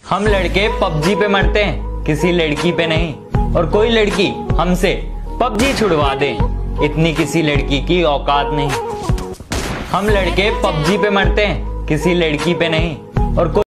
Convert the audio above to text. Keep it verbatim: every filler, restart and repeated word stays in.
हम लड़के पबजी पे मरते हैं, किसी लड़की पे नहीं। और कोई लड़की हमसे पबजी छुड़वा दे, इतनी किसी लड़की की औकात नहीं। हम लड़के पबजी पे मरते हैं, किसी लड़की पे नहीं। और कोई